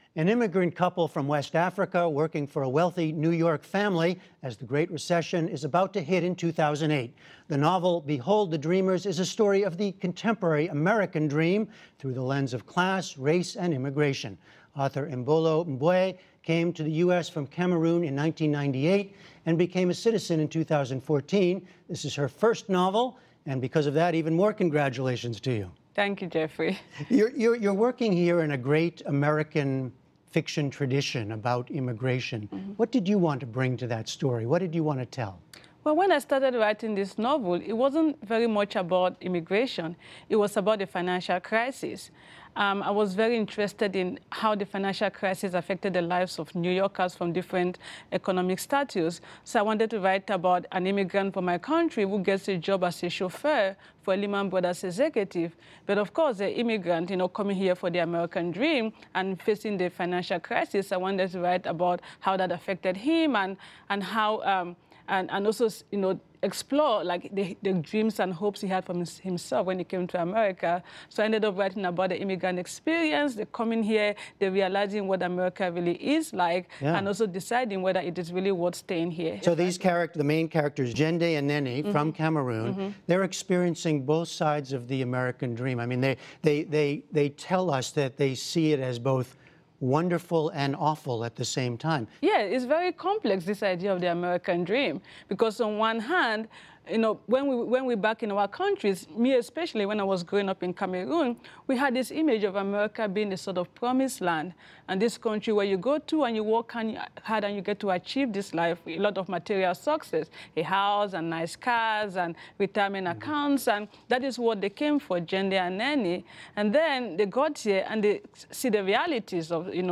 An immigrant couple from West Africa working for a wealthy New York family as the Great Recession is about to hit in 2008. The novel, Behold the Dreamers, is a story of the contemporary American dream through the lens of class, race, and immigration. Author Imbolo Mbue came to the U.S. from Cameroon in 1998 and became a citizen in 2014. This is her first novel, and because of that, even more congratulations to you. Thank you, Jeffrey. You're working here in a great American fiction tradition about immigration. Mm-hmm. What did you want to bring to that story? What did you want to tell? Well, when I started writing this novel, it wasn't very much about immigration. It was about the financial crisis. I was very interested in how the financial crisis affected the lives of New Yorkers from different economic status. So I wanted to write about an immigrant from my country who gets a job as a chauffeur for a Lehman Brothers executive. But of course, the immigrant, coming here for the American dream and facing the financial crisis, I wanted to write about how that affected him and how and also, explore like the dreams and hopes he had from himself when he came to America. So I ended up writing about the immigrant experience, the coming here, the realizing what America really is like, and also deciding whether it is really worth staying here. So these the main characters, Jende and Nene from Cameroon, they're experiencing both sides of the American dream. I mean, they tell us that they see it as both wonderful and awful at the same time. Yeah, it's very complex, this idea of the American dream, because on one hand, when we're back in our countries, me especially when I was growing up in Cameroon, we had this image of America being a sort of promised land, and this country where you go to and you work hard and you get to achieve this life, a lot of material success, a house and nice cars and retirement accounts, and that is what they came for, Jende and Nene. And then they got here and they see the realities of, a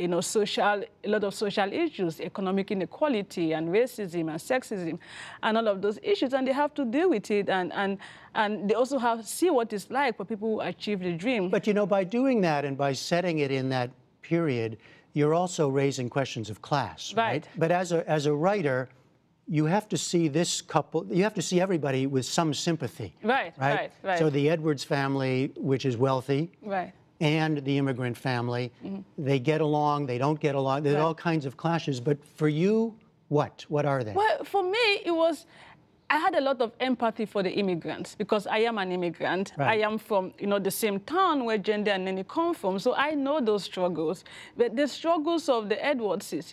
lot of social issues, economic inequality and racism and sexism and all of those issues. And they have to deal with it, and they also have to see what it's like for people who achieve the dream. But by doing that and by setting it in that period, you're also raising questions of class, right? But as a writer, you have to see this couple, you have to see everybody with some sympathy. Right. So the Edwards family, which is wealthy, and the immigrant family, they get along, they don't get along, there's all kinds of clashes. But for you, what are they? Well, for me, I had a lot of empathy for the immigrants because I am an immigrant. I am from, the same town where Jende and Nene come from, so I know those struggles. But the struggles of the Edwardses, the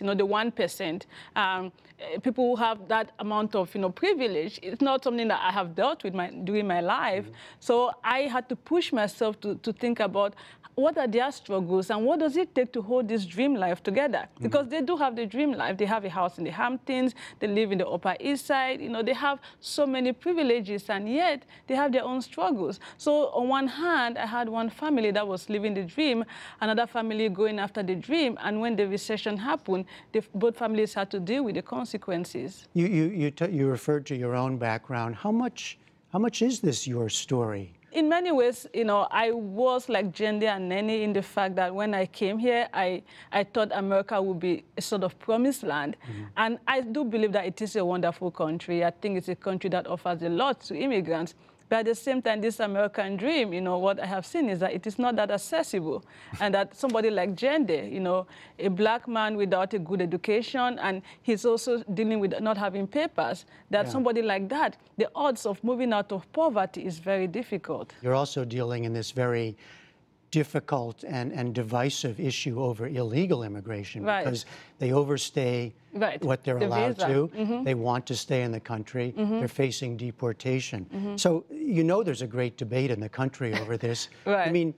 1%, people who have that amount of, privilege, it's not something that I have dealt with during my life. So I had to push myself to think about what are their struggles and what does it take to hold this dream life together? Because they do have the dream life. They have a house in the Hamptons, they live in the Upper East Side, they have so many privileges, and yet they have their own struggles. So on one hand, I had one family that was living the dream, another family going after the dream, and when the recession happened, both families had to deal with the consequences. You referred to your own background. How much is this your story? In many ways, I was like Jende and Nene in the fact that when I came here, I thought America would be a sort of promised land. And I do believe that it is a wonderful country. I think it's a country that offers a lot to immigrants. But at the same time, this American dream, what I have seen is that it is not that accessible. And that somebody like Jende, a black man without a good education, and he's also dealing with not having papers, that somebody like that, the odds of moving out of poverty is very difficult. You're also dealing in this very difficult and divisive issue over illegal immigration because they overstay what they're allowed to. They want to stay in the country. They're facing deportation. So there's a great debate in the country over this. I mean,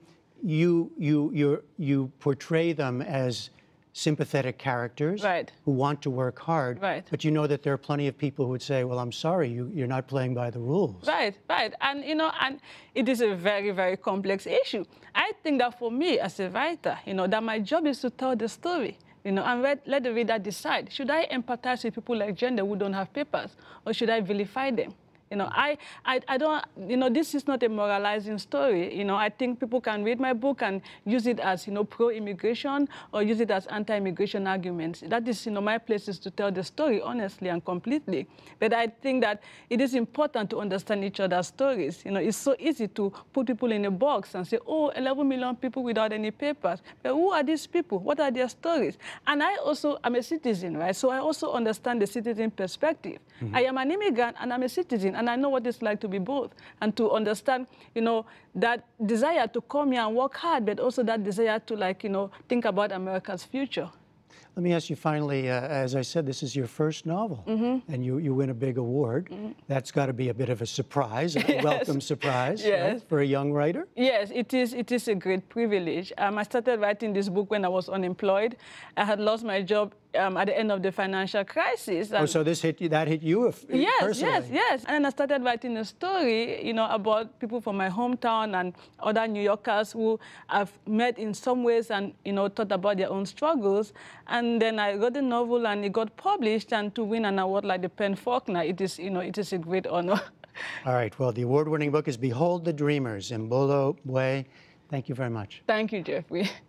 you portray them as sympathetic characters who want to work hard, but you know that there are plenty of people who would say, well, I'm sorry, you're not playing by the rules. And, and it is a very, very complex issue. I think that for me as a writer, that my job is to tell the story, and let the reader decide. Should I empathize with people like Jende who don't have papers, or should I vilify them? You know, I don't, you know, this is not a moralizing story. You know, I think people can read my book and use it as, you know, pro-immigration or use it as anti-immigration arguments. That is, you know, my place is to tell the story honestly and completely. But I think that it is important to understand each other's stories. You know, it's so easy to put people in a box and say, oh, 11 million people without any papers. But who are these people? What are their stories? And I also am a citizen, right? So I also understand the citizen perspective. Mm-hmm. I am an immigrant and I'm a citizen, and I know what it's like to be both. And to understand, you know, that desire to come here and work hard, but also that desire to, like, you know, think about America's future. Let me ask you finally, as I said, this is your first novel, and you win a big award. That's got to be a bit of a surprise, a welcome surprise, right, for a young writer? Yes, it is a great privilege. I started writing this book when I was unemployed. I had lost my job at the end of the financial crisis. Oh, so this hit you, that hit you personally? Yes. And then I started writing a story, you know, about people from my hometown and other New Yorkers who I've met in some ways and, you know, thought about their own struggles. And then I wrote a novel and it got published, and to win an award like the Faulkner, it is, you know, it is a great honor. All right. Well, the award-winning book is Behold the Dreamers, Imbolo Mbue. Thank you very much. Thank you, Jeffrey.